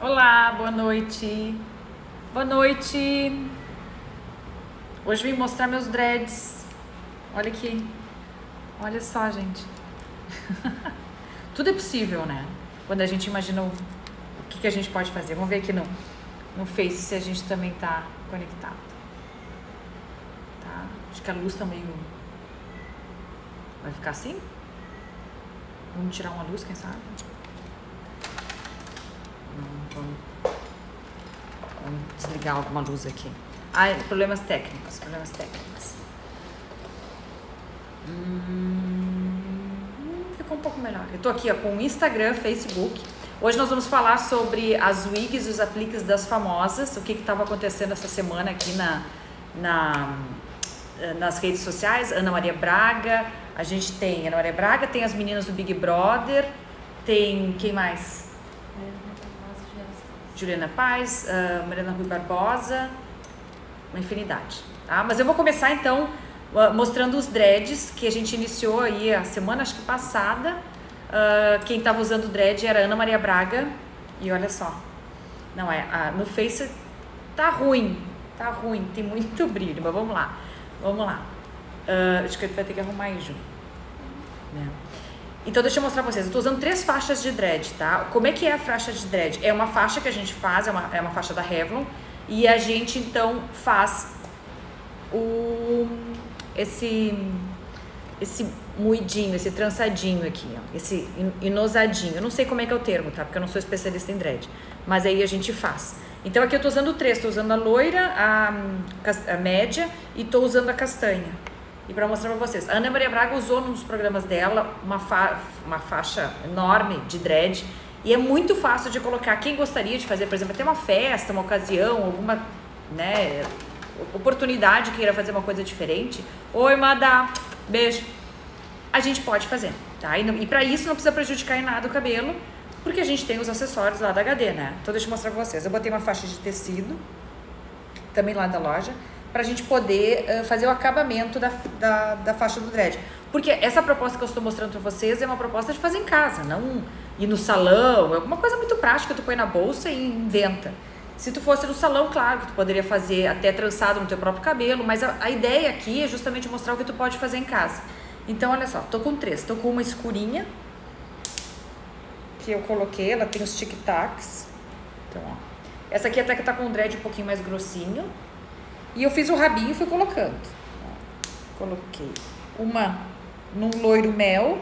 Olá, boa noite. Boa noite. Hoje vim mostrar meus dreads. Olha aqui. Olha só, gente. Tudo é possível, né? Quando a gente imagina o que a gente pode fazer. Vamos ver aqui no Face se a gente também tá conectado. Tá? Acho que a luz tá meio... Vai ficar assim? Vamos tirar uma luz, quem sabe? Vamos desligar alguma luz aqui. Ah, problemas técnicos. Ficou um pouco melhor. Eu tô aqui ó, com o Instagram, Facebook. Hoje nós vamos falar sobre as wigs e os apliques das famosas. O que estava acontecendo essa semana aqui nas redes sociais. Ana Maria Braga. A gente tem Ana Maria Braga, tem as meninas do Big Brother. Tem quem mais? Juliana Paz, Mariana Rui Barbosa, uma infinidade, tá? Mas eu vou começar então mostrando os dreads que a gente iniciou aí a semana, acho que passada. Quem estava usando dread era Ana Maria Braga e olha só, não é, no Face tá ruim, tem muito brilho, mas vamos lá. Acho que a gente vai ter que arrumar aí, Ju. Né? Então deixa eu mostrar pra vocês, eu tô usando 3 faixas de dread, tá? Como é que é a faixa de dread? É uma faixa que a gente faz, é uma faixa da Revlon, e a gente então faz esse moidinho, esse trançadinho aqui, ó, esse inosadinho. Eu não sei como é que é o termo, tá? Porque eu não sou especialista em dread, mas aí a gente faz. Então aqui eu tô usando 3, tô usando a loira, a média e tô usando a castanha. E para mostrar para vocês, a Ana Maria Braga usou nos programas dela uma faixa enorme de dread e é muito fácil de colocar. Quem gostaria de fazer, por exemplo, até uma festa, uma ocasião, alguma, né, oportunidade, queira fazer uma coisa diferente. Oi, Madá, beijo. A gente pode fazer, tá? E para isso não precisa prejudicar em nada o cabelo, porque a gente tem os acessórios lá da HD, né? Então deixa eu mostrar para vocês. Eu botei uma faixa de tecido, também lá da loja, pra gente poder fazer o acabamento da faixa do dread. Porque essa proposta que eu estou mostrando pra vocês é uma proposta de fazer em casa, não ir no salão, é alguma coisa muito prática, tu põe na bolsa e inventa. Se tu fosse no salão, claro que tu poderia fazer até trançado no teu próprio cabelo, mas a ideia aqui é justamente mostrar o que tu pode fazer em casa. Então, olha só, tô com 3, tô com uma escurinha, que eu coloquei, ela tem os tic-tacs. Então, ó, essa aqui até que tá com o dread um pouquinho mais grossinho. E eu fiz o rabinho e fui colocando. Coloquei uma num loiro mel.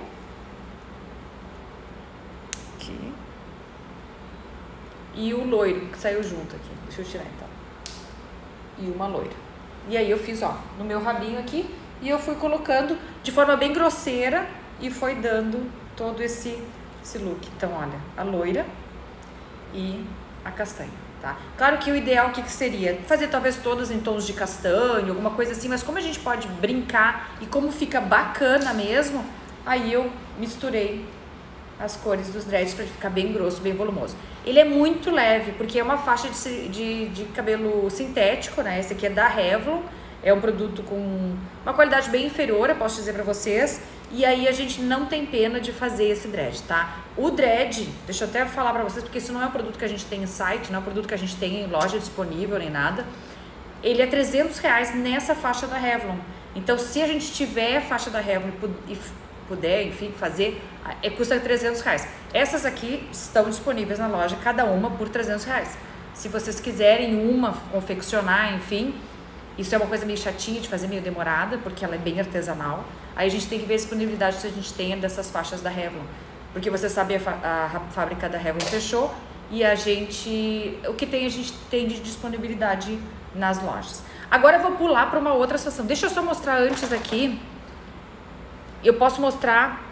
Aqui. E o loiro que saiu junto aqui. Deixa eu tirar então. E uma loira. E aí eu fiz, ó, no meu rabinho aqui. E eu fui colocando de forma bem grosseira. E foi dando todo esse look. Então, olha, a loira e a castanha. Tá? Claro que o ideal que seria fazer talvez todas em tons de castanho, alguma coisa assim, mas como a gente pode brincar e como fica bacana mesmo, aí eu misturei as cores dos dreads para ficar bem grosso, bem volumoso. Ele é muito leve, porque é uma faixa de cabelo sintético, né? Esse aqui é da Revlon, é um produto com uma qualidade bem inferior, eu posso dizer para vocês, e aí a gente não tem pena de fazer esse dread, tá? O dread, deixa eu até falar pra vocês, porque isso não é um produto que a gente tem em site, não é um produto que a gente tem em loja disponível nem nada. Ele é R$300 nessa faixa da Revlon. Então, se a gente tiver a faixa da Revlon e puder, enfim, fazer, custa R$300. Essas aqui estão disponíveis na loja, cada uma por R$300. Se vocês quiserem uma confeccionar, enfim, isso é uma coisa meio chatinha de fazer, meio demorada, porque ela é bem artesanal. Aí a gente tem que ver a disponibilidade que a gente tem dessas faixas da Revlon. Porque você sabe, a fábrica da Revlon fechou e a gente tem de disponibilidade nas lojas. Agora eu vou pular para uma outra situação. Deixa eu só mostrar antes aqui. Eu posso mostrar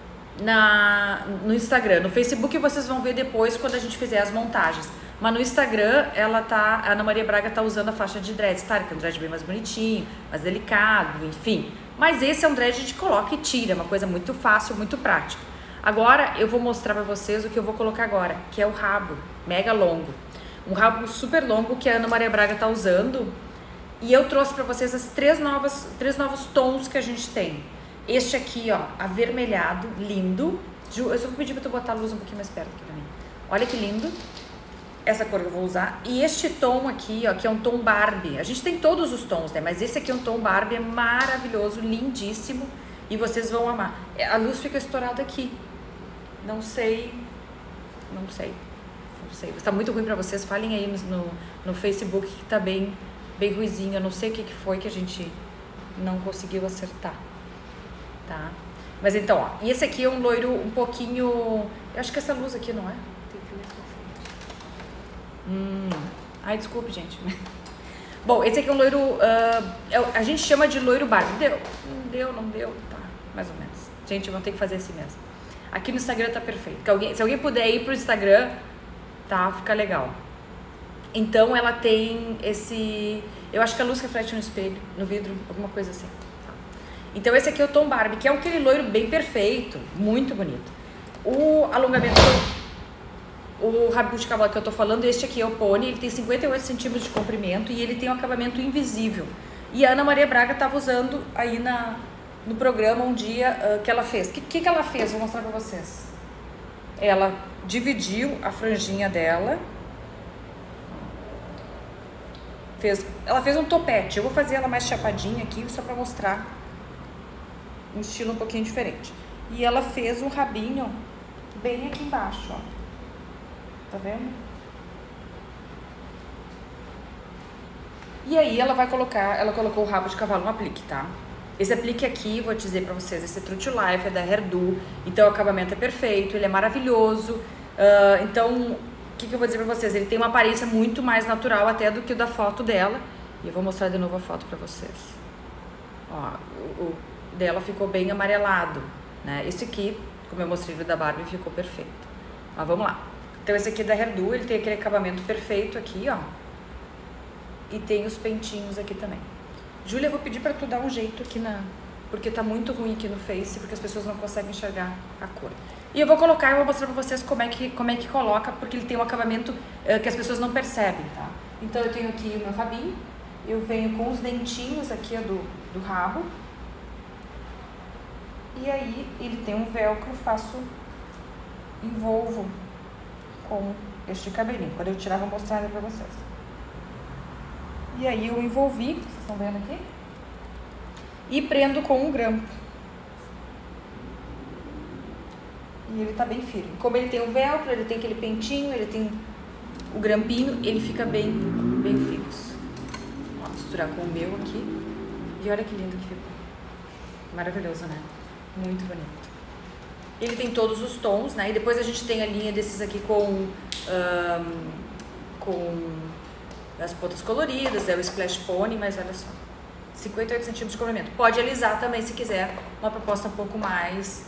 no Instagram. No Facebook vocês vão ver depois quando a gente fizer as montagens. Mas no Instagram, a Ana Maria Braga tá usando a faixa de dreads. Claro que é um dread bem mais bonitinho, mais delicado, enfim. Mas esse é um dread que a gente coloca e tira, é uma coisa muito fácil, muito prática. Agora eu vou mostrar pra vocês o que eu vou colocar agora, que é o rabo, mega longo. Um rabo super longo que a Ana Maria Braga tá usando. E eu trouxe pra vocês as três novos tons que a gente tem. Este aqui, ó, avermelhado, lindo. Ju, eu só vou pedir pra tu botar a luz um pouquinho mais perto aqui pra mim. Olha que lindo. essa cor que eu vou usar. E este tom aqui, ó, que é um tom Barbie. A gente tem todos os tons, né? Mas esse aqui é um tom Barbie, é maravilhoso, lindíssimo. E vocês vão amar. A luz fica estourada aqui. Não sei. Está muito ruim pra vocês. Falem aí no Facebook que tá bem ruizinho. Eu não sei o que foi que a gente não conseguiu acertar. Tá? Mas então, ó. E esse aqui é um loiro um pouquinho... Eu acho que essa luz aqui, não é? Tem que ver pra frente. Ai, desculpe, gente. Bom, esse aqui é um loiro... a gente chama de loiro Barbie. Deu? Não deu? Tá, mais ou menos. Gente, vão ter que fazer assim mesmo. Aqui no Instagram tá perfeito. Se alguém puder ir pro Instagram, tá? Fica legal. Então, ela tem esse... Eu acho que a luz reflete no espelho, no vidro, alguma coisa assim. Tá? Então, esse aqui é o tom Barbie, que é aquele loiro bem perfeito. Muito bonito. O alongamento... O rabo de cavalo que eu tô falando, este aqui é o pônei. Ele tem 58 centímetros de comprimento e ele tem um acabamento invisível. E a Ana Maria Braga tava usando aí no programa um dia que ela fez. O que ela fez? Vou mostrar pra vocês. Ela dividiu a franjinha dela. Ela fez um topete. Eu vou fazer ela mais chapadinha aqui, só pra mostrar um estilo um pouquinho diferente. E ela fez um rabinho bem aqui embaixo, ó. Tá vendo? E aí ela colocou o rabo de cavalo no aplique, tá? Esse aplique aqui, vou dizer pra vocês, esse é True to Life, é da Hairdo, então o acabamento é perfeito, ele é maravilhoso. Então, o que eu vou dizer pra vocês? Ele tem uma aparência muito mais natural até do que o da foto dela. E eu vou mostrar de novo a foto pra vocês. Ó, o dela ficou bem amarelado, né? Esse aqui, como eu mostrei o da Barbie, ficou perfeito. Mas vamos lá. Então esse aqui é da Hairdo, ele tem aquele acabamento perfeito aqui, ó. E tem os pentinhos aqui também. Júlia, eu vou pedir pra tu dar um jeito aqui porque tá muito ruim aqui no Face, porque as pessoas não conseguem enxergar a cor. E eu vou mostrar pra vocês como é que coloca, porque ele tem um acabamento que as pessoas não percebem, tá? Então eu tenho aqui o meu rabinho, eu venho com os dentinhos aqui do rabo. E aí ele tem um velcro, envolvo com este cabelinho. Quando eu tirar, vou mostrar pra vocês. E aí eu envolvi, vocês estão vendo aqui? E prendo com um grampo. E ele tá bem firme. Como ele tem o velcro, ele tem aquele pentinho, ele tem o grampinho, ele fica bem fixo. Vou misturar com o meu aqui. E olha que lindo que ficou. Maravilhoso, né? Muito bonito. Ele tem todos os tons, né? E depois a gente tem a linha desses aqui com as pontas coloridas, é o Splash Pony, mas olha só. 58 centímetros de comprimento. Pode alisar também se quiser, uma proposta um pouco mais,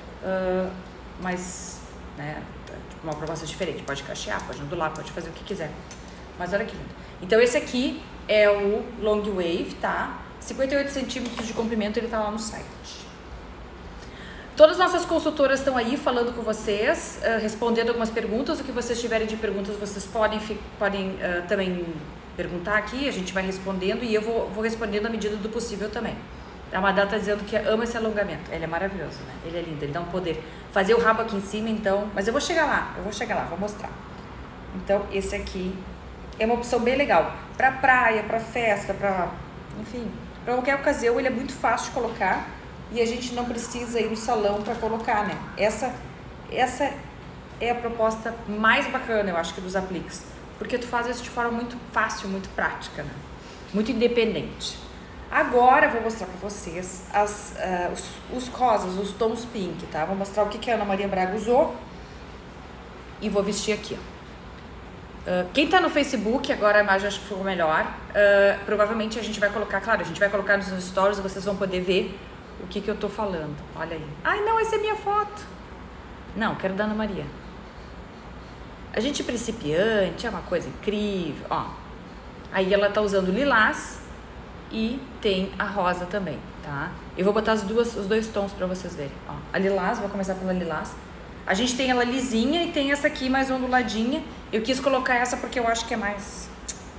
né? Uma proposta diferente. Pode cachear, pode ondular, pode fazer o que quiser. Mas olha que lindo. Então esse aqui é o Long Wave, tá? 58 centímetros de comprimento, ele tá lá no site. Todas as nossas consultoras estão aí falando com vocês, respondendo algumas perguntas. O que vocês tiverem de perguntas, vocês podem também perguntar aqui, a gente vai respondendo e eu vou respondendo à medida do possível também. A Madá está dizendo que ama esse alongamento. Ele é maravilhoso, né? Ele é lindo, ele dá um poder. Fazer o rabo aqui em cima, então... Mas eu vou chegar lá, vou mostrar. Então, esse aqui é uma opção bem legal. Pra praia, pra festa, enfim, pra qualquer ocasião, ele é muito fácil de colocar. E a gente não precisa ir no salão para colocar, né? Essa é a proposta mais bacana, eu acho, que dos apliques. Porque tu faz isso de forma muito fácil, muito prática, né? Muito independente. Agora eu vou mostrar para vocês os rosas, os tons pink, tá? Vou mostrar o que a Ana Maria Braga usou. E vou vestir aqui, ó. Quem tá no Facebook, agora a imagem acho que ficou melhor. Provavelmente a gente vai colocar, claro, a gente vai colocar nos stories, vocês vão poder ver o que eu tô falando. Olha aí. Ai, não, essa é minha foto. Não, quero da Ana Maria. A gente principiante é uma coisa incrível, ó. Aí ela tá usando lilás e tem a rosa também, tá? Eu vou botar os dois tons pra vocês verem, ó. A lilás, vou começar pela lilás. A gente tem ela lisinha e tem essa aqui mais onduladinha. Eu quis colocar essa porque eu acho que é mais...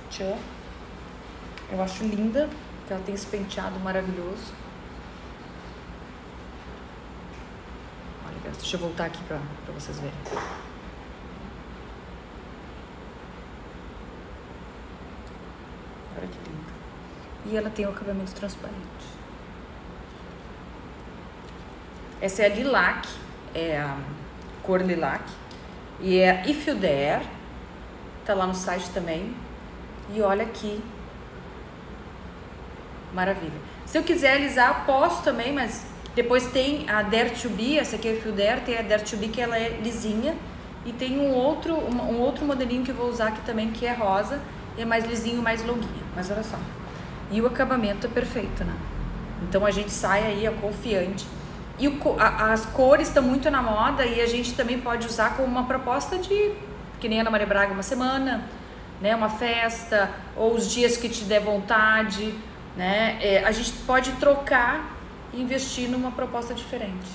Eu acho linda, que ela tem esse penteado maravilhoso. Olha, deixa eu voltar aqui pra vocês verem. E ela tem o acabamento transparente. Essa é a lilac, é a cor lilac. E é If You Dare, tá lá no site também. E olha aqui, maravilha. Se eu quiser alisar, posso também, mas depois tem a Dare to Be, essa aqui é If You Dare, tem a Dare to Be que ela é lisinha. E tem um outro modelinho que eu vou usar aqui também, que é rosa, e é mais lisinho, mais longuinho. Mas olha só. E o acabamento é perfeito, né? Então a gente sai aí confiante. E as cores estão muito na moda e a gente também pode usar como uma proposta de, que nem a Ana Maria Braga, uma semana, né? Uma festa, ou os dias que te der vontade, né? A gente pode trocar e investir numa proposta diferente.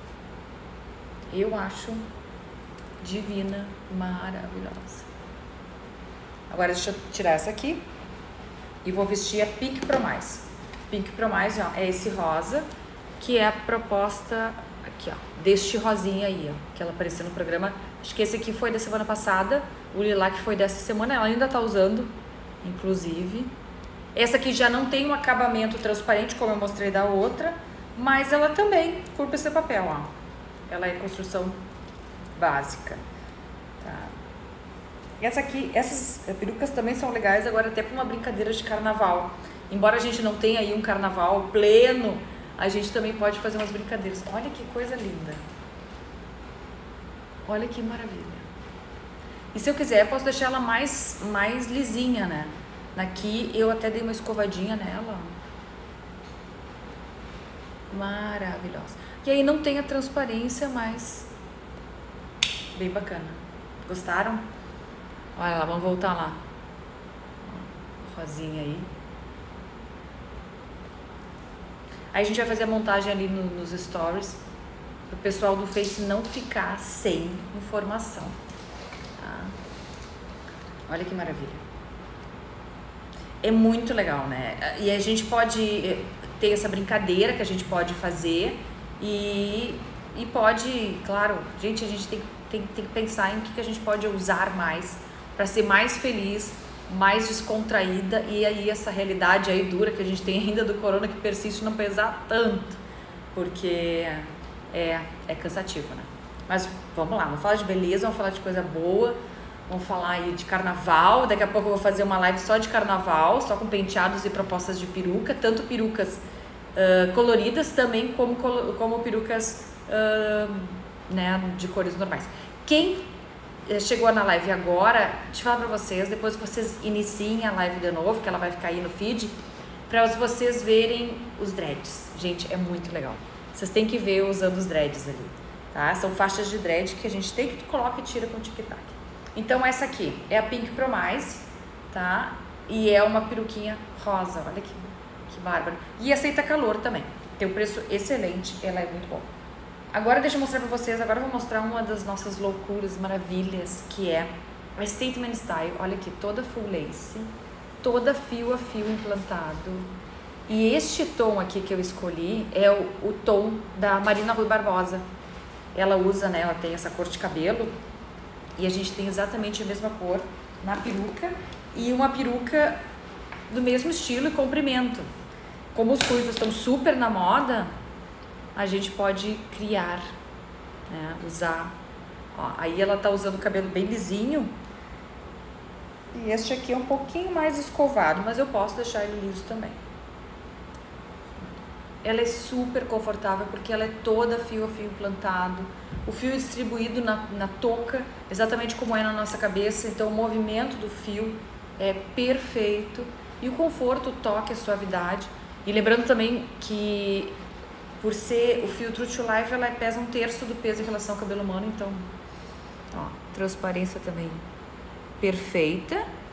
Eu acho divina, maravilhosa. Agora deixa eu tirar essa aqui e vou vestir a Pink Promise. Pink Promise, ó, é esse rosa, que é a proposta aqui, ó, deste rosinha aí, ó, que ela apareceu no programa. Acho que esse aqui foi da semana passada, o lilac foi dessa semana, ela ainda tá usando, inclusive. Essa aqui já não tem um acabamento transparente, como eu mostrei da outra, mas ela também curva esse papel, ó. Ela é construção básica, tá? Essa aqui, essas perucas também são legais agora até para uma brincadeira de carnaval. Embora a gente não tenha aí um carnaval pleno, a gente também pode fazer umas brincadeiras. Olha que coisa linda. Olha que maravilha. E se eu quiser, posso deixar ela mais lisinha, né? Aqui eu até dei uma escovadinha nela. Maravilhosa. E aí não tem a transparência, mas bem bacana. Gostaram? Olha lá, vamos voltar lá. Rosinha aí. Aí a gente vai fazer a montagem ali nos stories, para o pessoal do Face não ficar sem informação. Tá? Olha que maravilha. É muito legal, né? E a gente pode ter essa brincadeira que a gente pode fazer e pode, claro, a gente tem que pensar em o que a gente pode usar mais para ser mais feliz, mais descontraída, e aí essa realidade aí dura que a gente tem ainda do corona que persiste não pesar tanto, porque é cansativo, né? Mas vamos lá, vamos falar de beleza, vamos falar de coisa boa, vamos falar aí de carnaval. Daqui a pouco eu vou fazer uma live só de carnaval, só com penteados e propostas de peruca, tanto perucas coloridas também como perucas né, de cores normais. Quem chegou na live agora, deixa eu falar pra vocês, depois vocês iniciem a live de novo, que ela vai ficar aí no feed, pra vocês verem os dreads. Gente, é muito legal. Vocês têm que ver usando os dreads ali, tá? São faixas de dread que a gente tem que coloca e tira com o tic-tac. Então essa aqui é a Pink Promise, tá? E é uma peruquinha rosa, olha que bárbaro. E aceita calor também. Tem um preço excelente, ela é muito boa. Agora deixa eu mostrar pra vocês, agora eu vou mostrar uma das nossas loucuras, maravilhas, que é a Statement Style. Olha aqui, toda full lace, toda fio a fio implantado. E este tom aqui que eu escolhi é o tom da Marina Rui Barbosa. Ela usa, né, ela tem essa cor de cabelo e a gente tem exatamente a mesma cor na peruca e uma peruca do mesmo estilo e comprimento. Como os ruivos estão super na moda, a gente pode criar, né, usar. Ó, aí ela tá usando o cabelo bem lisinho e este aqui é um pouquinho mais escovado, mas eu posso deixar ele liso também. Ela é super confortável porque ela é toda fio a fio implantado, o fio distribuído na touca, exatamente como é na nossa cabeça, então o movimento do fio é perfeito e o conforto, o toque, a suavidade. E lembrando também que por ser o fio True to Life, ela pesa 1/3 do peso em relação ao cabelo humano, então, ó, transparência também perfeita.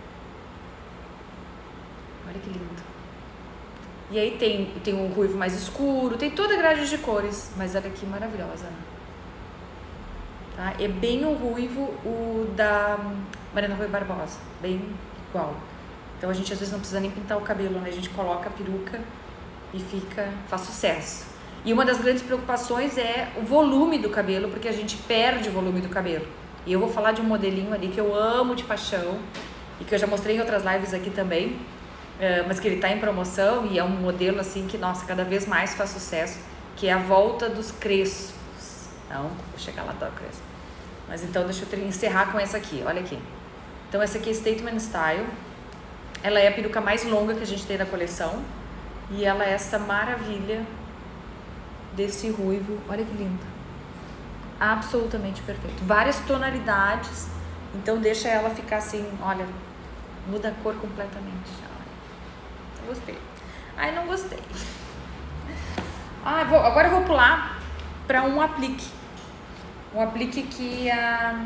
Olha que lindo. E aí tem um ruivo mais escuro, tem toda a grade de cores, mas olha que maravilhosa, né? Tá? É bem o ruivo, o da Marina Rui Barbosa, bem igual. Então a gente às vezes não precisa nem pintar o cabelo, né? A gente coloca a peruca e faz sucesso. E uma das grandes preocupações é o volume do cabelo, porque a gente perde o volume do cabelo. E eu vou falar de um modelinho ali que eu amo de paixão e que eu já mostrei em outras lives aqui também, mas que ele tá em promoção e é um modelo assim que, nossa, cada vez mais faz sucesso, que é a volta dos crespos. Então, vou chegar lá, adoro crespo. Mas então deixa eu encerrar com essa aqui, olha aqui. Então essa aqui é Statement Style. Ela é a peruca mais longa que a gente tem na coleção. E ela é essa maravilha desse ruivo. Olha que lindo. Absolutamente perfeito. Várias tonalidades. Então deixa ela ficar assim, olha, muda a cor completamente. Ai, gostei. Ai, não gostei. Agora eu vou pular para um aplique. Um aplique que a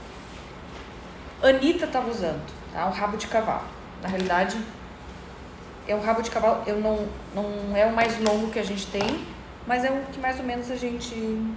Anitta estava usando, tá? Um rabo de cavalo. Na realidade, é um rabo de cavalo, não é o mais longo que a gente tem, mas é o que mais ou menos a gente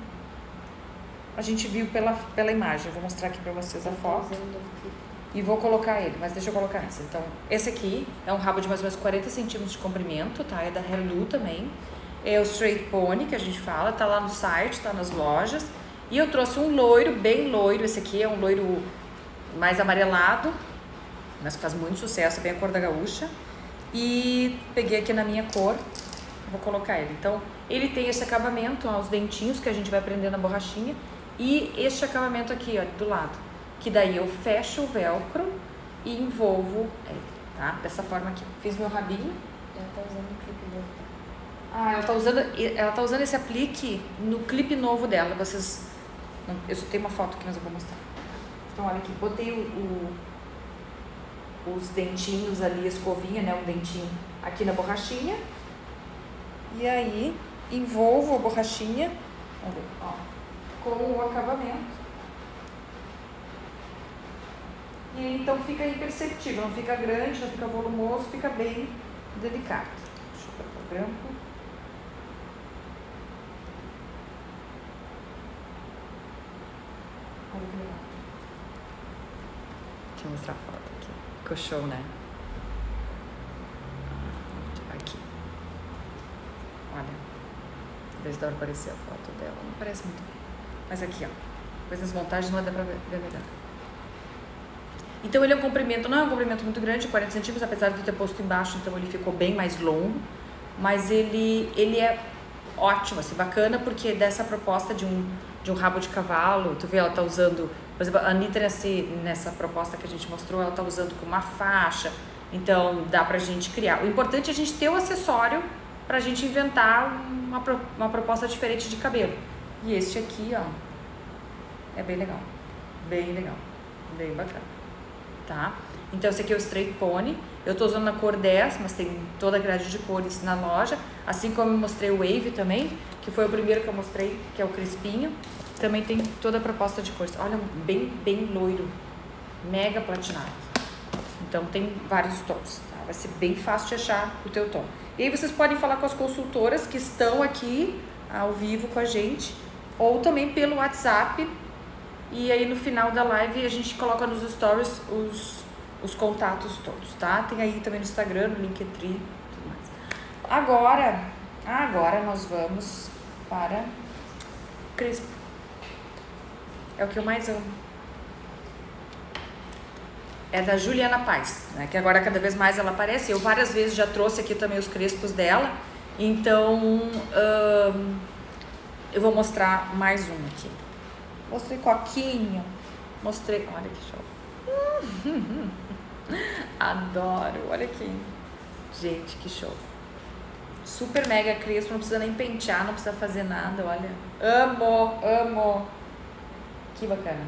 viu pela imagem. Eu vou mostrar aqui pra vocês a foto e vou colocar ele, mas deixa eu colocar antes. Então, esse aqui é um rabo de mais ou menos 40 centímetros de comprimento, tá? É da Hairdo também. É o Straight Pony, que a gente fala, tá lá no site, tá nas lojas. E eu trouxe um loiro, bem loiro. Esse aqui é um loiro mais amarelado, mas que faz muito sucesso, é bem a cor da gaúcha. E peguei aqui na minha cor, vou colocar ele. Então, ele tem esse acabamento, ó, os dentinhos que a gente vai prender na borrachinha. E este acabamento aqui, ó, do lado. Que daí eu fecho o velcro e envolvo ele, tá? Dessa forma aqui. Fiz meu rabinho. Ela tá usando o clipe novo. Ela tá usando esse aplique no clipe novo dela. Vocês... Eu só tenho uma foto aqui, mas eu vou mostrar. Então, olha aqui. Botei os dentinhos ali, a escovinha, né? Um dentinho aqui na borrachinha. E aí, envolvo a borrachinha, vamos ver, ó, com o acabamento. E aí, então fica imperceptível, não fica grande, não fica volumoso, fica bem delicado. Deixa eu botar o branco. Olha que legal. Deixa eu mostrar a foto aqui. Ficou show, né? Aqui. Olha. Vê se dá pra aparecer a foto dela. Não parece muito bem. Mas aqui, ó. Depois nas montagens não vai dar pra ver melhor. Então ele é um comprimento, não é um comprimento muito grande, 40 centímetros, apesar de eu ter posto embaixo, então ele ficou bem mais longo. Mas ele é ótimo, assim, bacana, porque dessa proposta de um rabo de cavalo, tu vê, ela tá usando, por exemplo, a Anitta nessa proposta que a gente mostrou, ela tá usando com uma faixa, então dá pra gente criar. O importante é a gente ter o acessório pra gente inventar uma proposta diferente de cabelo. E este aqui, ó, é bem legal, bem bacana, tá? Então esse aqui é o Straight Pony, eu tô usando na cor 10, mas tem toda a grade de cores na loja, assim como eu mostrei o Wave também, que foi o primeiro que eu mostrei, que é o crespinho, também tem toda a proposta de cores. Olha, bem loiro, mega platinado. Então tem vários tons, tá? Vai ser bem fácil de achar o teu tom. E aí vocês podem falar com as consultoras que estão aqui ao vivo com a gente, ou também pelo WhatsApp. E aí no final da live a gente coloca nos stories os contatos todos, tá? Tem aí também no Instagram, no Linktree, tudo mais. Agora nós vamos para crespo. É o que eu mais amo. É da Juliana Paz, né? Que agora cada vez mais ela aparece. Eu várias vezes já trouxe aqui também os crespos dela. Então, eu vou mostrar mais um aqui. Mostrei coquinho. Mostrei... Olha que show. Adoro. Olha aqui. Gente, que show. Super mega crespo. Não precisa nem pentear, não precisa fazer nada. Olha. Amo. Que bacana.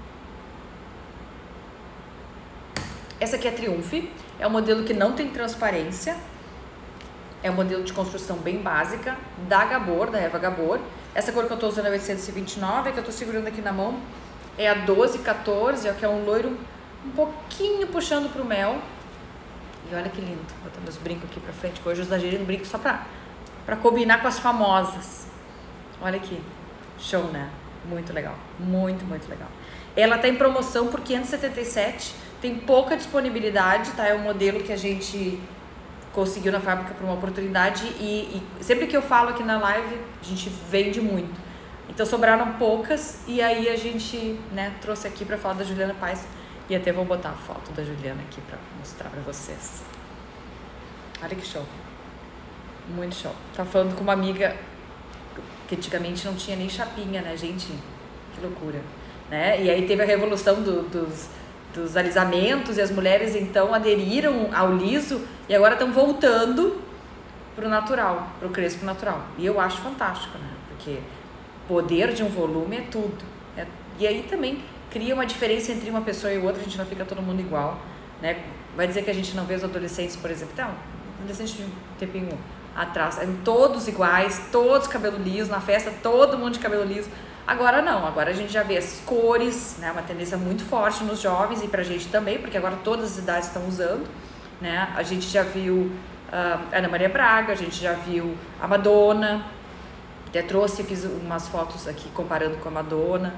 Essa aqui é a Triumph. É um modelo que não tem transparência. É um modelo de construção bem básica. Da Gabor, da Eva Gabor. Essa cor que eu tô usando é a 829, a que eu tô segurando aqui na mão é a 1214, ó, que é um loiro um pouquinho puxando pro mel. E olha que lindo. Vou botar meus brincos aqui pra frente, que hoje eu exagerei no brinco só pra combinar com as famosas. Olha aqui. Show, né? Muito legal. Muito legal. Ela tá em promoção por 577. Tem pouca disponibilidade, tá? É um modelo que a gente conseguiu na fábrica por uma oportunidade e sempre que eu falo aqui na live, a gente vende muito. Então sobraram poucas e aí a gente, né, trouxe aqui pra falar da Juliana Paz e até vou botar a foto da Juliana aqui pra mostrar pra vocês. Olha que show. Muito show. Tava falando com uma amiga que antigamente não tinha nem chapinha, né, gente? Que loucura, né? E aí teve a revolução dos alisamentos e as mulheres então aderiram ao liso e agora estão voltando pro natural, pro crespo natural. E eu acho fantástico, né? Porque poder de um volume é tudo. E aí também cria uma diferença entre uma pessoa e outra, a gente não fica todo mundo igual, né? Vai dizer que a gente não vê os adolescentes, por exemplo, então, adolescentes de um tempinho atrás, eram todos iguais, todos cabelo liso, na festa todo mundo de cabelo liso. Agora não, agora a gente já vê as cores, né? Uma tendência muito forte nos jovens e pra gente também, porque agora todas as idades estão usando, né? A gente já viu Ana Maria Braga, a gente já viu a Madonna, até trouxe, fiz umas fotos aqui comparando com a Madonna,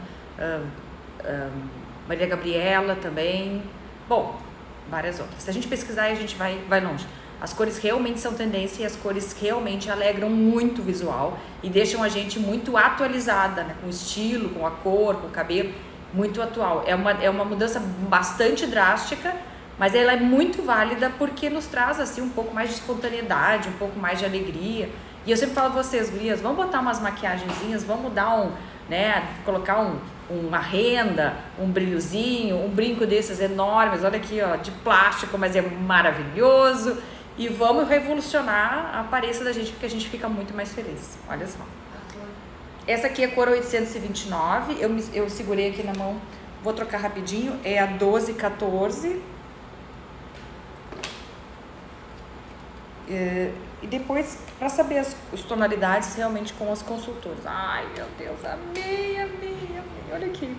Maria Gabriela também, bom, várias outras. Se a gente pesquisar, a gente vai longe. As cores realmente são tendência e as cores realmente alegram muito o visual e deixam a gente muito atualizada, né? Com o estilo, com a cor, com o cabelo, muito atual. É uma mudança bastante drástica, mas ela é muito válida porque nos traz assim um pouco mais de espontaneidade, um pouco mais de alegria. E eu sempre falo a vocês, gurias, vamos botar umas maquiagenzinhas, vamos dar colocar uma renda, um brilhozinho, um brinco desses enormes, olha aqui, ó, de plástico, mas é maravilhoso. E vamos revolucionar a aparência da gente, porque a gente fica muito mais feliz. Olha só. Essa aqui é a cor 829, eu segurei aqui na mão, vou trocar rapidinho, é a 1214. E depois, para saber as tonalidades realmente com as consultoras. Ai, meu Deus, amei, amei, amei. Olha aqui.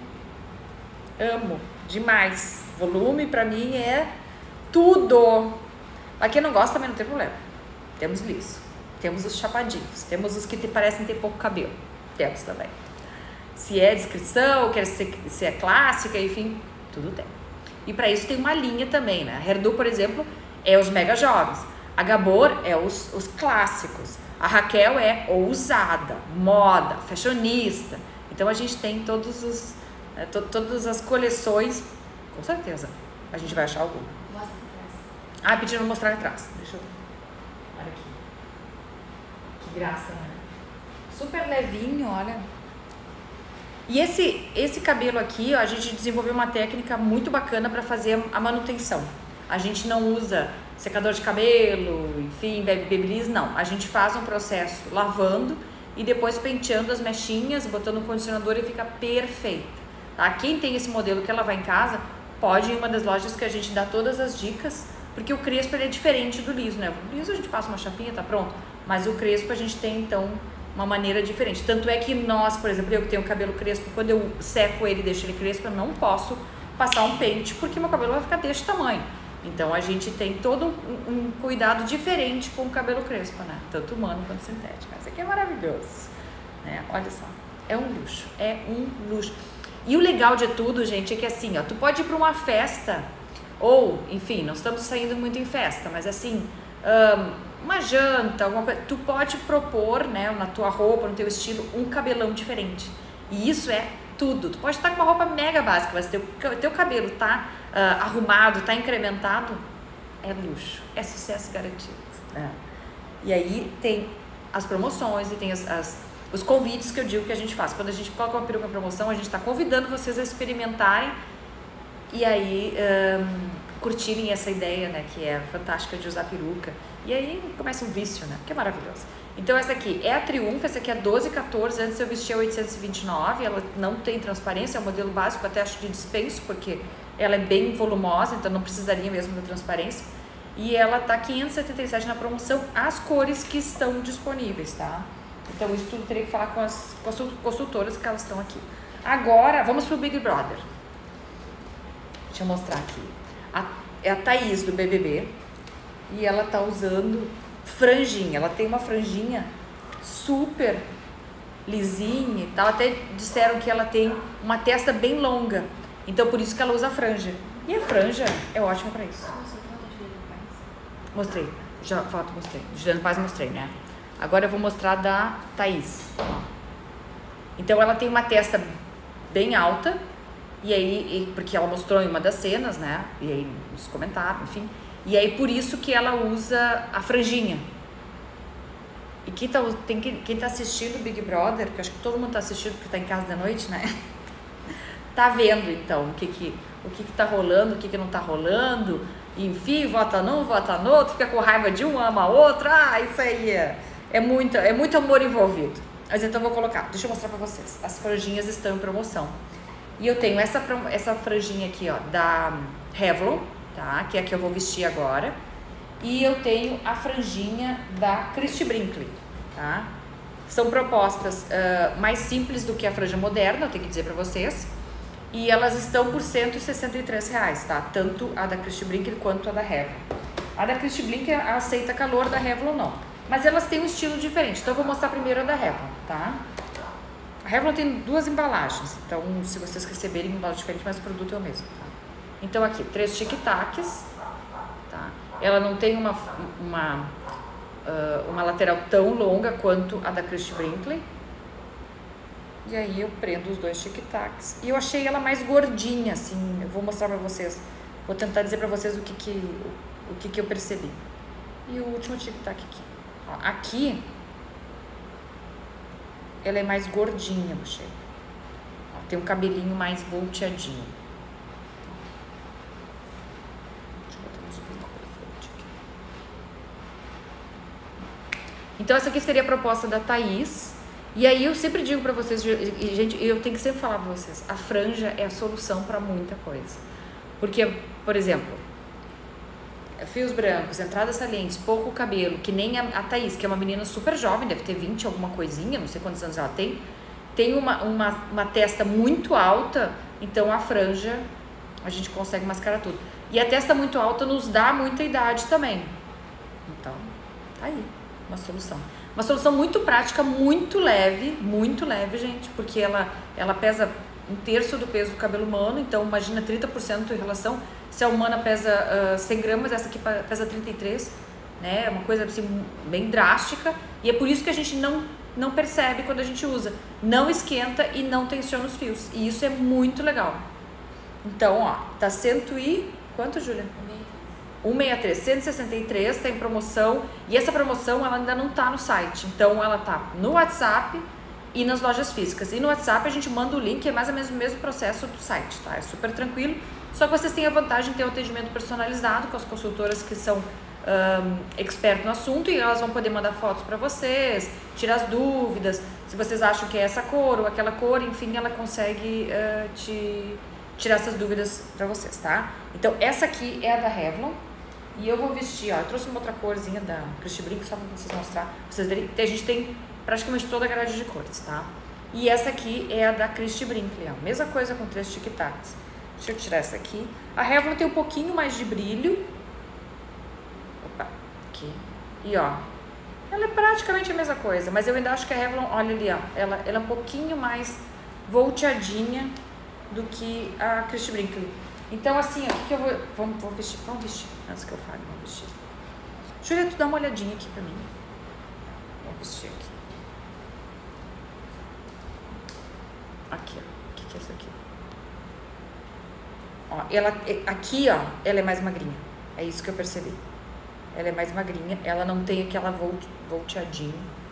Amo demais. Volume para mim é tudo. Mas quem não gosta também não tem problema. Temos liso, temos os chapadinhos, temos os que parecem ter pouco cabelo. Temos também. Se é descrição, quer se é clássica, enfim, tudo tem. E para isso tem uma linha também, né? A Hairdo, por exemplo, é os mega jovens. A Gabor é os clássicos. A Raquel é ousada, moda, fashionista. Então a gente tem todas as coleções, com certeza. A gente vai achar alguma. Mostra atrás. Ah, pediram mostrar atrás. Deixa eu ver. Olha aqui. Que graça, né? Super levinho, olha. E esse cabelo aqui, ó, a gente desenvolveu uma técnica muito bacana para fazer a manutenção. A gente não usa secador de cabelo, enfim, babyliss, não. A gente faz um processo lavando e depois penteando as mechinhas, botando um condicionador e fica perfeito. Tá? Quem tem esse modelo que lavar em casa, pode ir em uma das lojas que a gente dá todas as dicas, porque o crespo ele é diferente do liso, né? O liso a gente passa uma chapinha, tá pronto. Mas o crespo a gente tem, então, uma maneira diferente. Tanto é que nós, por exemplo, eu que tenho cabelo crespo, quando eu seco ele e deixo ele crespo, eu não posso passar um pente, porque meu cabelo vai ficar desse tamanho. Então a gente tem todo um cuidado diferente com o cabelo crespo, né? Tanto humano quanto sintético. Isso aqui é maravilhoso, né? Olha só, é um luxo, é um luxo. E o legal de tudo, gente, é que assim, ó, tu pode ir para uma festa, ou, enfim, não estamos saindo muito em festa, mas assim, uma janta, alguma coisa, tu pode propor, né, na tua roupa, no teu estilo, um cabelão diferente. E isso é tudo. Tu pode estar com uma roupa mega básica, mas teu cabelo tá arrumado, tá incrementado, é luxo, é sucesso garantido, né? E aí tem as promoções e tem os convites que eu digo que a gente faz. Quando a gente coloca uma peruca em promoção, a gente está convidando vocês a experimentarem e aí curtirem essa ideia, né, que é fantástica de usar peruca. E aí começa um vício, né, que é maravilhoso. Então essa aqui é a Triunfo, essa aqui é a 1214, antes eu vestia a 829, ela não tem transparência, é um modelo básico, até acho de dispenso, porque ela é bem volumosa, então não precisaria mesmo da transparência. E ela tá 577 na promoção, as cores que estão disponíveis, tá? Então isso tudo teria que falar com as consultoras que elas estão aqui. Agora, vamos pro Big Brother. Deixa eu mostrar aqui. É a Thaís do BBB e ela tá usando franjinha. Ela tem uma franjinha super lisinha e tal. Até disseram que ela tem uma testa bem longa. Então por isso que ela usa franja. E a franja é ótima pra isso. Mostrei. Já foto mostrei. Juliana Paz mostrei, né? Agora eu vou mostrar da Thaís. Então ela tem uma testa bem alta. E aí, porque ela mostrou em uma das cenas, né? E aí nos comentários, enfim. E aí por isso que ela usa a franjinha. E quem tá assistindo o Big Brother, que eu acho que todo mundo tá assistindo porque tá em casa de noite, né? Tá vendo então o que tá rolando, o que não tá rolando. Enfim, vota num, vota no outro, fica com raiva de um, ama a outra. Ah, isso aí é muito amor envolvido. Mas então eu vou colocar, deixa eu mostrar pra vocês. As franjinhas estão em promoção. E eu tenho essa franjinha aqui, ó, da Revlon, tá? Que é a que eu vou vestir agora. E eu tenho a franjinha da Christie Brinkley, tá? São propostas mais simples do que a franja moderna, eu tenho que dizer pra vocês. E elas estão por R$163, tá? Tanto a da Christie Brinkley quanto a da Revlon. A da Christie Brinkley aceita calor, da Revlon não. Mas elas têm um estilo diferente, então eu vou mostrar primeiro a da Revlon, tá? A Revlon tem duas embalagens, então se vocês receberem embalagem diferente, mas o produto é o mesmo, tá? Então aqui, 3 tic-tacs, tá? Ela não tem uma lateral tão longa quanto a da Christie Brinkley. E aí eu prendo os 2 tic-tacs. E eu achei ela mais gordinha, assim, eu vou mostrar pra vocês. Vou tentar dizer pra vocês o que eu percebi. E o último tic-tac aqui. Ó, aqui, ela é mais gordinha, eu achei. Ó, tem um cabelinho mais volteadinho. Deixa eu botar um spinner pra frente aqui. Então essa aqui seria a proposta da Thaís. E aí eu sempre digo pra vocês, gente, eu tenho que sempre falar pra vocês, a franja é a solução pra muita coisa. Porque, por exemplo, fios brancos, entradas salientes, pouco cabelo, que nem a Thaís, que é uma menina super jovem, deve ter 20 alguma coisinha, não sei quantos anos ela tem uma testa muito alta, então a franja a gente consegue mascarar tudo. E a testa muito alta nos dá muita idade também. Então, tá aí, uma solução. Uma solução muito prática, muito leve, gente, porque ela pesa 1/3 do peso do cabelo humano, então imagina 30% em relação. Se a humana pesa 100 gramas, essa aqui pesa 33, né? É uma coisa assim, bem drástica, e é por isso que a gente não percebe quando a gente usa. Não esquenta e não tensiona os fios, e isso é muito legal. Então, ó, tá quanto, Júlia? 163, 163, tá em promoção, e essa promoção ela ainda não tá no site, então ela tá no WhatsApp e nas lojas físicas. E no WhatsApp a gente manda o link, é mais ou menos o mesmo processo do site, tá? É super tranquilo, só que vocês têm a vantagem de ter um atendimento personalizado com as consultoras que são expert no assunto, e elas vão poder mandar fotos para vocês, tirar as dúvidas, se vocês acham que é essa cor ou aquela cor, enfim, ela consegue tirar essas dúvidas para vocês, tá? Então essa aqui é a da Revlon. E eu vou vestir, ó, eu trouxe uma outra corzinha da Christie Brinkley só pra vocês mostrar, pra vocês verem. A gente tem praticamente toda a grade de cores, tá? E essa aqui é a da Christie Brinkley, ó, mesma coisa com 3 tic-tacs. Deixa eu tirar essa aqui. A Revlon tem um pouquinho mais de brilho. Opa, aqui. E ó, ela é praticamente a mesma coisa, mas eu ainda acho que a Revlon, olha ali, ó, ela é um pouquinho mais volteadinha do que a Christie Brinkley. Então assim, ó, o que eu vou... Vamos vestir, antes que eu fale, vamos vestir. Júlia, tu dá uma olhadinha aqui pra mim. Vamos vestir aqui. Aqui, ó, o que é isso aqui? Ó, aqui, ó, ela é mais magrinha. É isso que eu percebi. Ela é mais magrinha, ela não tem aquela volteadinha.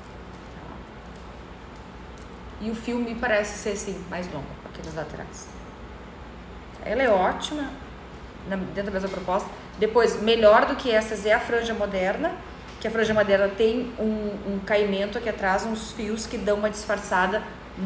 E o fio me parece ser, assim, mais longo, aqui nas laterais. Ela é ótima, dentro da mesma proposta. Depois, melhor do que essas é a franja moderna, que a franja moderna tem um caimento aqui atrás, uns fios que dão uma disfarçada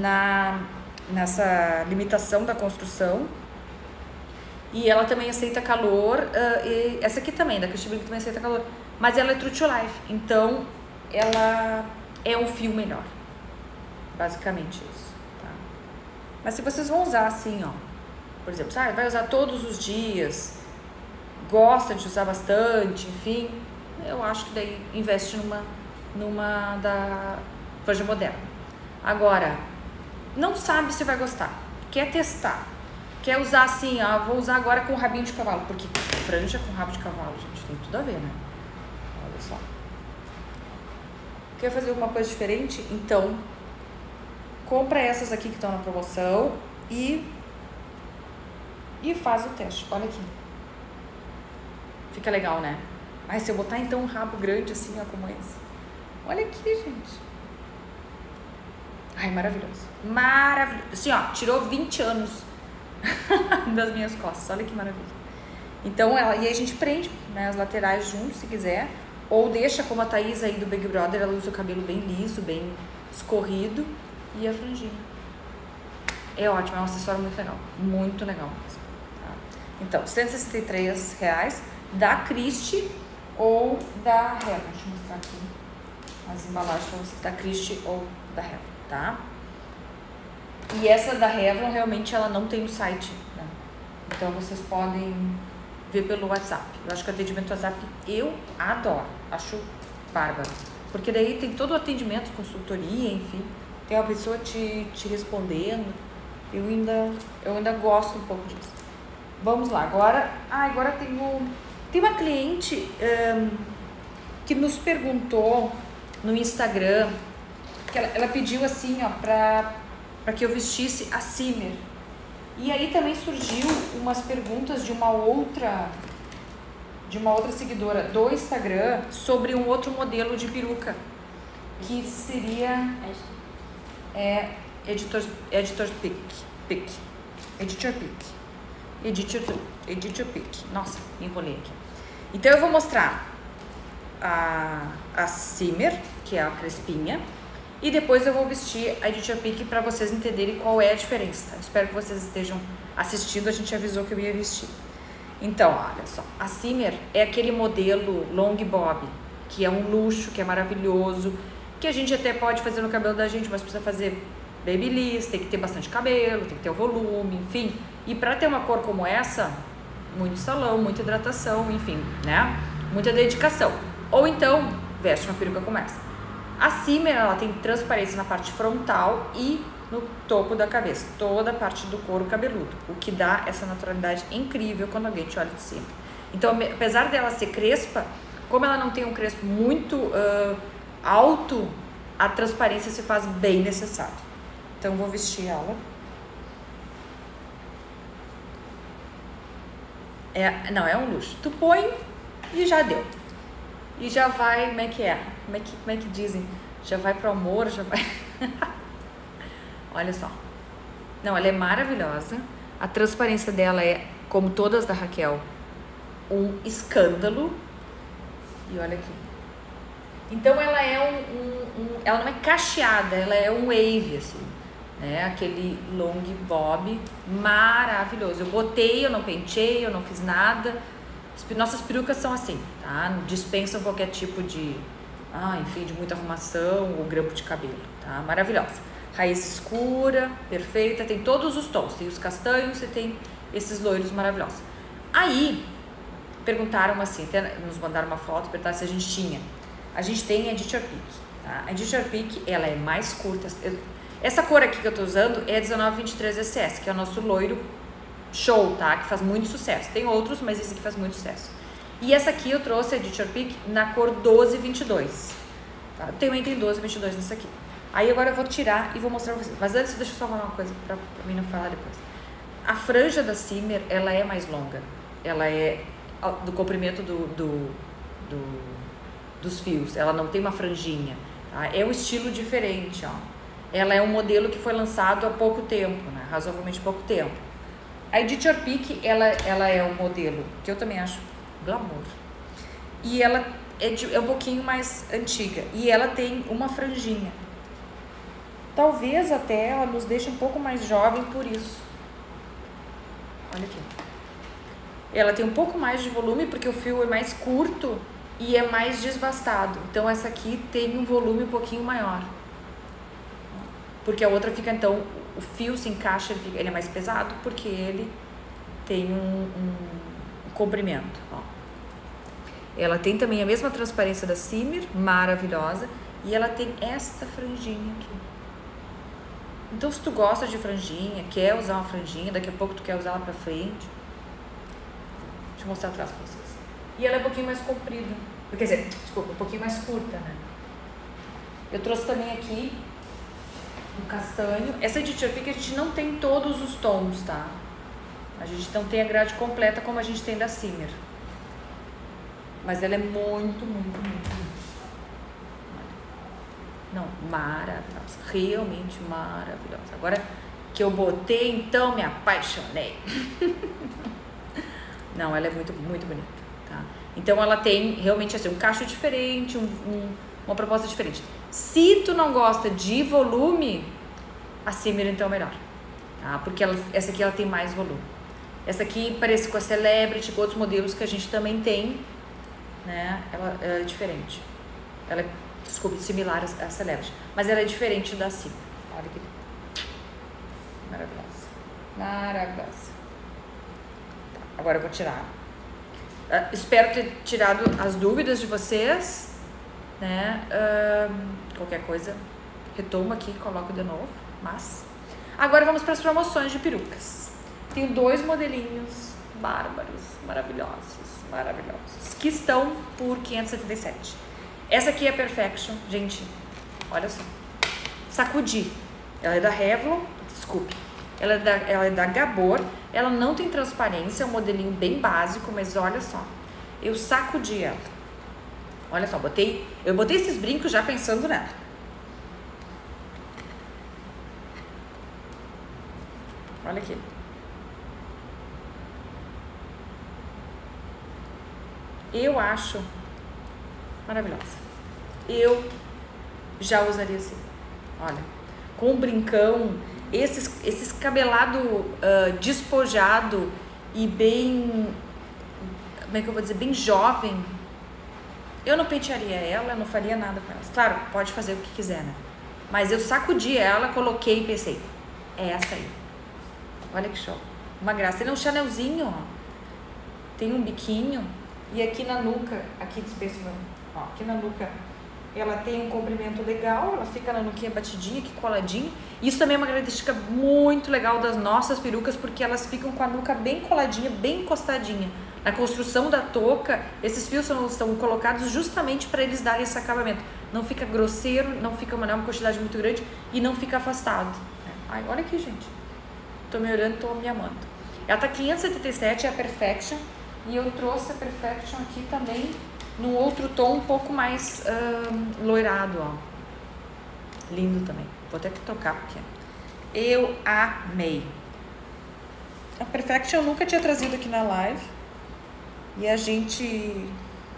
nessa limitação da construção. E ela também aceita calor, e essa aqui também, da Christie Brinkley também aceita calor. Mas ela é True to Life, então ela é um fio melhor. Basicamente isso, tá? Mas se vocês vão usar assim, ó, por exemplo, sabe, vai usar todos os dias, gosta de usar bastante, enfim, eu acho que daí investe numa da franja moderna. Agora, não sabe se vai gostar, quer testar, quer usar assim, ó, vou usar agora com rabinho de cavalo, porque franja com rabo de cavalo, gente, tem tudo a ver, né? Olha só. Quer fazer alguma coisa diferente? Então, compra essas aqui que estão na promoção e faz o teste. Olha aqui. Fica legal, né? Ai, se eu botar então um rabo grande assim, ó, como esse. Olha aqui, gente. Ai, maravilhoso. Maravilhoso. Assim, ó, tirou 20 anos das minhas costas. Olha que maravilha. Então, e aí a gente prende, né, as laterais juntos, se quiser. Ou deixa, como a Thaís aí do Big Brother, ela usa o cabelo bem liso, bem escorrido. E a franjinha. É ótimo, é um acessório muito legal. Muito legal mesmo. Tá? Então, R$163 da Christie ou da Revlon. Deixa eu mostrar aqui as embalagens para vocês. Da Christie ou da Revlon, tá? E essa da Revlon, realmente, ela não tem no site, né? Então, vocês podem ver pelo WhatsApp. Eu acho que o atendimento WhatsApp eu adoro. Acho bárbaro. Porque daí tem todo o atendimento, consultoria, enfim. Tem uma pessoa te respondendo. Eu ainda gosto um pouco disso. Vamos lá. Agora tem uma cliente que nos perguntou no Instagram que ela pediu assim, ó, pra que eu vestisse a Simmer. E aí também surgiu umas perguntas de uma outra seguidora do Instagram sobre um outro modelo de peruca, que seria Editor Pick. Nossa, me enrolei aqui. Então eu vou mostrar a Simmer, que é a crespinha, e depois eu vou vestir a Editor Pick para vocês entenderem qual é a diferença. Tá? Espero que vocês estejam assistindo, a gente avisou que eu ia vestir. Então, olha só, a Simmer é aquele modelo long bob, que é um luxo, que é maravilhoso, que a gente até pode fazer no cabelo da gente, mas precisa fazer babyliss, tem que ter bastante cabelo, tem que ter o volume, enfim. E para ter uma cor como essa, muito salão, muita hidratação, enfim, né? Muita dedicação. Ou então, veste uma peruca como essa. A Simmer, ela tem transparência na parte frontal e no topo da cabeça, toda a parte do couro cabeludo, o que dá essa naturalidade incrível quando alguém te olha de cima. Então, apesar dela ser crespa, como ela não tem um crespo muito alto, a transparência se faz bem necessária. Então, vou vestir ela. Não, é um luxo. Tu põe e já deu. E já vai, como é que é? Como é que dizem? Já vai pro amor, já vai... Olha só. Não, ela é maravilhosa. A transparência dela é, como todas da Raquel, um escândalo. E olha aqui. Então ela é ela não é cacheada, ela é um wave, assim, né? Aquele long bob maravilhoso. Eu botei, eu não penteei, eu não fiz nada. Nossas perucas são assim, tá? Dispensam qualquer tipo de, enfim, de muita arrumação ou grampo de cabelo, tá? Maravilhosa. Raiz escura, perfeita, tem todos os tons. Tem os castanhos e tem esses loiros maravilhosos. Aí, perguntaram assim, até nos mandaram uma foto, perguntaram se a gente tinha. A gente tem a Editor Pick, tá? A Editor Pick, ela é mais curta. Essa cor aqui que eu tô usando é a 1923 SS, que é o nosso loiro show, tá? Que faz muito sucesso. Tem outros, mas esse aqui faz muito sucesso. E essa aqui eu trouxe a Editor Pick na cor 1222. Tá? Também tem 1222 nessa aqui. Aí agora eu vou tirar e vou mostrar pra vocês. Mas antes, deixa eu só falar uma coisa pra mim não falar depois. A franja da Simmer, ela é mais longa. Ela é do comprimento dos fios. Ela não tem uma franjinha. Tá? É um estilo diferente, ó. Ela é um modelo que foi lançado há pouco tempo, né? Razoavelmente pouco tempo. A Editor Pick, ela é um modelo que eu também acho glamour. E ela é um pouquinho mais antiga. E ela tem uma franjinha. Talvez até ela nos deixe um pouco mais jovem por isso. Olha aqui. Ela tem um pouco mais de volume porque o fio é mais curto e é mais desbastado. Então essa aqui tem um volume um pouquinho maior. Porque a outra fica, então, o fio se encaixa, ele é mais pesado porque ele tem um comprimento. Ó. Ela tem também a mesma transparência da Simmer, maravilhosa, e ela tem esta franjinha aqui. Então, se tu gosta de franjinha, quer usar uma franjinha, daqui a pouco tu quer usar ela pra frente. Deixa eu mostrar atrás pra vocês. E ela é um pouquinho mais comprida. Quer dizer, desculpa, um pouquinho mais curta, né? Eu trouxe também aqui um castanho. Essa Editor Pick a gente não tem todos os tons, tá? A gente não tem a grade completa como a gente tem da Simmer. Mas ela é muito, muito, muito bonita. Não, maravilhosa. Realmente maravilhosa. Agora que eu botei, então me apaixonei. Não, ela é muito, muito bonita, tá? Então ela tem realmente assim, um cacho diferente, uma proposta diferente. Se tu não gosta de volume, a Simmer então é melhor, tá? Porque essa aqui ela tem mais volume. Essa aqui parece com a Celebrity, com outros modelos que a gente também tem, né? Ela é diferente. Ela é, desculpe, similar à Celebrity, mas ela é diferente da Simmer. Olha que maravilhosa. Maravilhosa. Tá, agora eu vou tirar. Espero ter tirado as dúvidas de vocês, né? Qualquer coisa, retomo aqui, coloco de novo. Mas agora vamos para as promoções de perucas. Tenho 2 modelinhos bárbaros, maravilhosos, que estão por 577. Essa aqui é a Perfection, gente. Olha só. Sacudi. Ela é da Revlon, desculpe. Ela é da Gabor. Ela não tem transparência, é um modelinho bem básico, mas olha só. Eu sacudi ela. Olha só, eu botei esses brincos já pensando nela. Olha aqui. Eu acho maravilhosa. Eu já usaria assim. Olha, com um brincão, esses cabelado despojado e bem, como é que eu vou dizer, bem jovem. Eu não pentearia ela, não faria nada com elas. Claro, pode fazer o que quiser, né? Mas eu sacudi ela, coloquei e pensei, é essa aí. Olha que show. Uma graça. Tem um chanelzinho, ó. Tem um biquinho. E aqui na nuca, aqui ó, aqui na nuca, ela tem um comprimento legal, ela fica na nuquinha batidinha, aqui coladinha. Isso também é uma característica muito legal das nossas perucas, porque elas ficam com a nuca bem coladinha, bem encostadinha. Na construção da touca, esses fios são colocados justamente para eles darem esse acabamento. Não fica grosseiro, não fica uma quantidade muito grande e não fica afastado. Ai, olha aqui, gente. Tô me olhando, tô me amando. Ela tá 577, é a Perfection. E eu trouxe a Perfection aqui também num outro tom um pouco mais loirado, ó. Lindo também. Vou até trocar porque eu amei. A Perfection eu nunca tinha trazido aqui na live. E a gente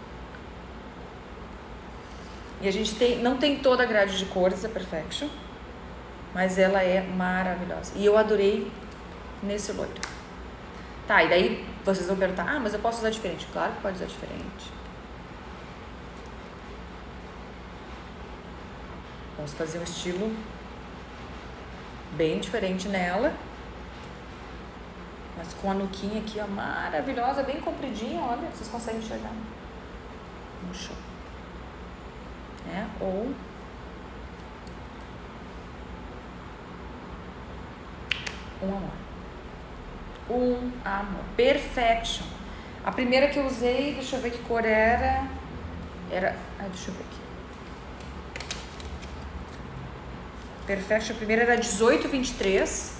não tem toda a grade de cores da Perfection, mas ela é maravilhosa. E eu adorei nesse loiro. Tá, e daí vocês vão perguntar, mas eu posso usar diferente? Claro que pode usar diferente. Vamos fazer um estilo bem diferente nela. Mas com a nuquinha aqui, ó, maravilhosa, bem compridinha, olha, vocês conseguem enxergar. Um show. Ou um amor. Um amor. Perfection. A primeira que eu usei, deixa eu ver que cor era. Deixa eu ver aqui. Perfection, a primeira era 1823.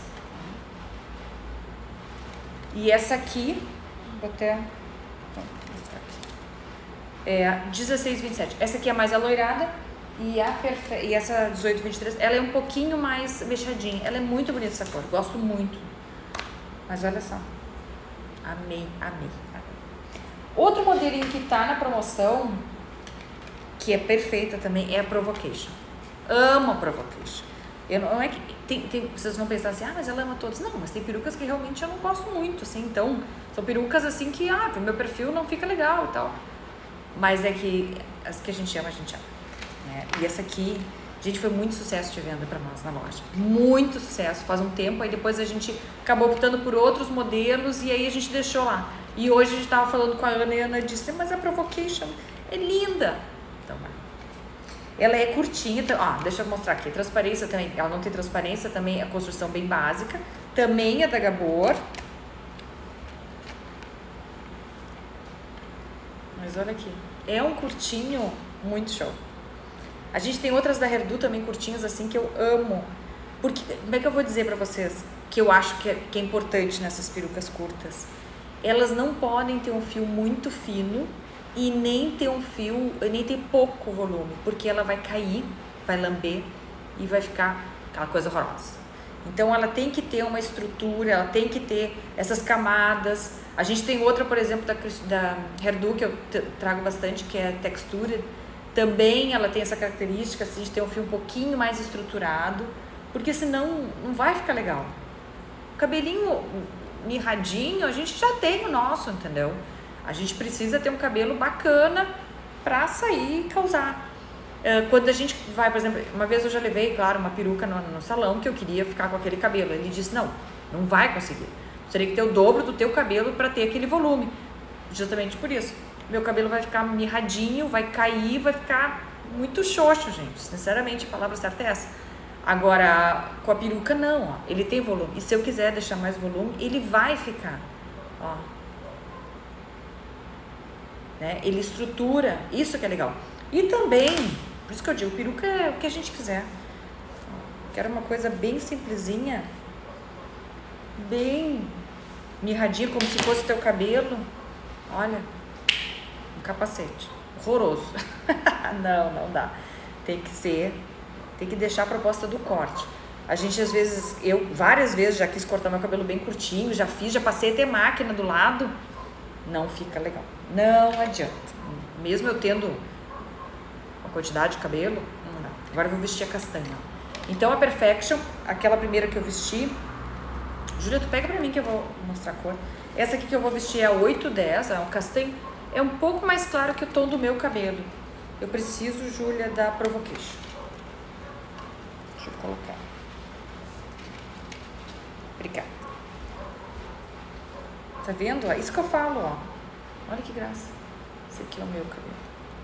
E essa aqui, vou até mostrar aqui. É 1627. Essa aqui é mais aloirada. E essa 1823, ela é um pouquinho mais mexadinha. Ela é muito bonita essa cor, gosto muito. Mas olha só, amei. Outro modelinho que tá na promoção, que é perfeita também, é a Provocation. Amo a Provocation. Não é que vocês vão pensar assim, mas ela ama todas. Não, mas tem perucas que realmente eu não gosto muito, assim. Então, são perucas assim que, pro meu perfil não fica legal e tal. Mas é que as que a gente ama, né? E essa aqui, gente, foi muito sucesso de venda pra nós na loja. Muito sucesso, faz um tempo. Aí depois a gente acabou optando por outros modelos e aí a gente deixou lá. E hoje a gente tava falando com a Ana e a Ana disse, mas a Provocation é linda. Então, vai. Ela é curtinha, deixa eu mostrar aqui. Transparência também, ela não tem transparência, também é a construção bem básica. Também é da Gabor. Mas olha aqui, é um curtinho muito show. A gente tem outras da Herdu também curtinhas assim que eu amo. Porque, como é que eu vou dizer pra vocês que eu acho que é importante nessas perucas curtas? Elas não podem ter um fio muito fino e nem ter um fio, nem ter pouco volume, porque ela vai cair, vai lamber e vai ficar aquela coisa horrorosa. Então ela tem que ter uma estrutura, ela tem que ter essas camadas. A gente tem outra, por exemplo, da Hairdo, que eu trago bastante, que é textura. Também ela tem essa característica, assim, de ter um fio um pouquinho mais estruturado, porque senão não vai ficar legal. O cabelinho mirradinho, a gente já tem o nosso, entendeu? A gente precisa ter um cabelo bacana pra sair e causar. Quando a gente vai, por exemplo, uma vez eu já levei, claro, uma peruca no salão que eu queria ficar com aquele cabelo. Ele disse, não vai conseguir. Você teria que ter o dobro do teu cabelo para ter aquele volume. Justamente por isso. Meu cabelo vai ficar mirradinho, vai cair, vai ficar muito xoxo, gente. Sinceramente, a palavra certa é essa. Agora, com a peruca não, ó. Ele tem volume. E se eu quiser deixar mais volume, ele vai ficar, ó. Né? Ele estrutura, isso que é legal. E também, por isso que eu digo, peruca é o que a gente quiser. Quero uma coisa bem simplesinha, bem mirradinha, como se fosse teu cabelo. Olha, um capacete. Horroroso. Não dá. Tem que deixar a proposta do corte. A gente, às vezes, eu várias vezes já quis cortar meu cabelo bem curtinho, já passei até máquina do lado. Não fica legal. Não adianta. Mesmo eu tendo uma quantidade de cabelo, não dá. Agora eu vou vestir a castanha. Então a Perfection, aquela primeira que eu vesti. Júlia, tu pega pra mim que eu vou mostrar a cor. Essa aqui que eu vou vestir é a 810, é um castanho. É um pouco mais claro que o tom do meu cabelo. Eu preciso, Júlia, da Provocation. Deixa eu colocar. Obrigada. Tá vendo? Ó, isso que eu falo, ó. Olha que graça. Esse aqui é o meu cabelo.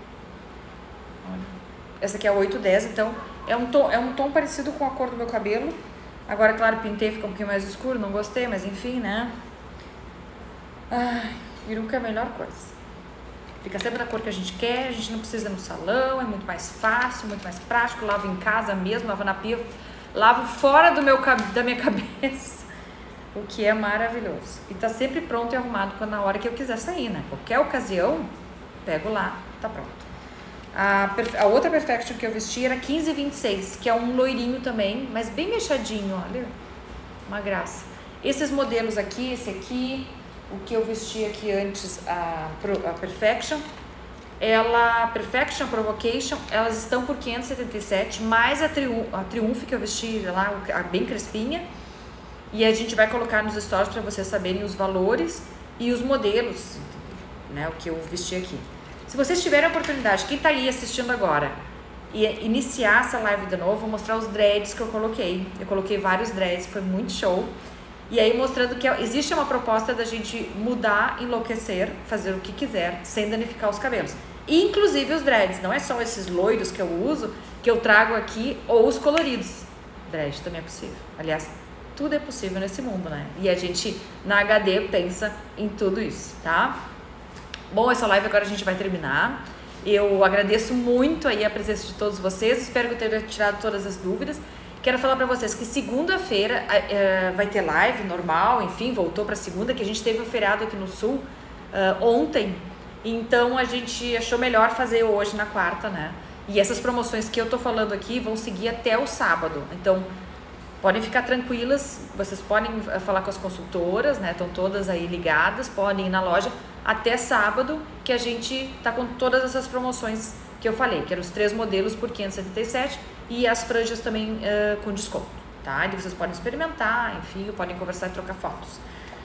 Olha. Essa aqui é a 810, então é um tom parecido com a cor do meu cabelo. Agora, claro, pintei, fica um pouquinho mais escuro, não gostei, mas enfim, né? Ai, peruca é a melhor coisa. Fica sempre da cor que a gente quer, a gente não precisa ir no salão, é muito mais fácil, muito mais prático. Lavo em casa mesmo, lavo na pia, lavo fora da minha cabeça, o que é maravilhoso. E tá sempre pronto e arrumado na hora que eu quiser sair, né? Qualquer ocasião, pego lá, tá pronto. A outra Perfection que eu vesti era 1526, que é um loirinho também, mas bem mexadinho, olha, uma graça. Esses modelos aqui, esse aqui, o que eu vesti aqui antes, a Perfection, a Perfection, a Provocation, elas estão por 577, mais a Triumph que eu vesti lá, a bem crespinha, e a gente vai colocar nos stories para vocês saberem os valores e os modelos, né, o que eu vesti aqui. Se vocês tiverem a oportunidade, quem tá aí assistindo agora, e iniciar essa live de novo, vou mostrar os dreads que eu coloquei. Eu coloquei vários dreads, foi muito show. E aí mostrando que existe uma proposta da gente mudar, enlouquecer, fazer o que quiser, sem danificar os cabelos. E, inclusive os dreads, não é só esses loiros que eu uso, que eu trago aqui, ou os coloridos. Dread também é possível. Aliás, tudo é possível nesse mundo, né? E a gente, na HD, pensa em tudo isso, tá? Bom, essa live agora a gente vai terminar. Eu agradeço muito aí a presença de todos vocês. Espero que eu tenha tirado todas as dúvidas. Quero falar para vocês que segunda-feira vai ter live normal, enfim, voltou para segunda, que a gente teve um feriado aqui no Sul ontem. Então a gente achou melhor fazer hoje na quarta, né? E essas promoções que eu tô falando aqui vão seguir até o sábado. Então podem ficar tranquilas, vocês podem falar com as consultoras, né? Estão todas aí ligadas, podem ir na loja até sábado, que a gente tá com todas essas promoções que eu falei, que eram os 3 modelos por 577 e as franjas também com desconto, tá? E vocês podem experimentar, enfim, podem conversar e trocar fotos.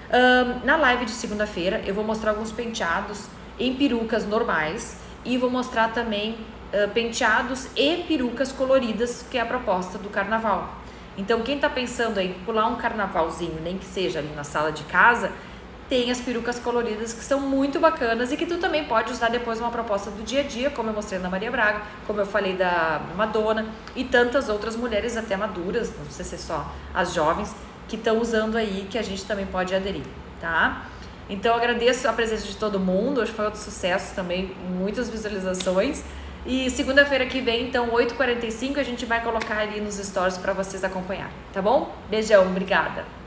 Na live de segunda-feira eu vou mostrar alguns penteados em perucas normais e vou mostrar também penteados e perucas coloridas, que é a proposta do carnaval. Então quem tá pensando em pular um carnavalzinho, nem que seja ali na sala de casa, tem as perucas coloridas que são muito bacanas e que tu também pode usar depois uma proposta do dia a dia, como eu mostrei na Maria Braga, como eu falei da Madonna e tantas outras mulheres até maduras, não sei se é só as jovens, que estão usando aí, que a gente também pode aderir, tá? Então agradeço a presença de todo mundo, hoje foi outro sucesso também, muitas visualizações. E segunda-feira que vem, então 8h45, a gente vai colocar ali nos stories para vocês acompanharem, tá bom? Beijão, obrigada!